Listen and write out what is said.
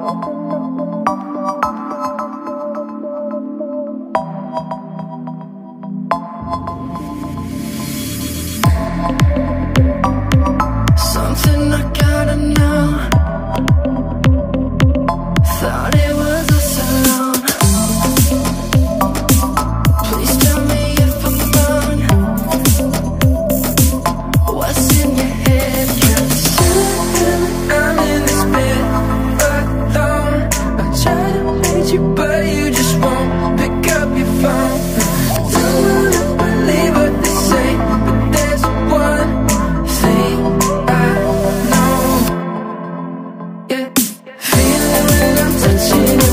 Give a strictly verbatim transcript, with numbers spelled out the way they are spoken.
Something I gotta know. Thought it was us alone. Please tell me if I'm wrong. What's in your head? 'Cause I'm in this bed alone. I try to reach you but you just won't pick up your phone. Don't wanna believe what they say, but there's one thing I know. Yeah, feeling when I'm touching you.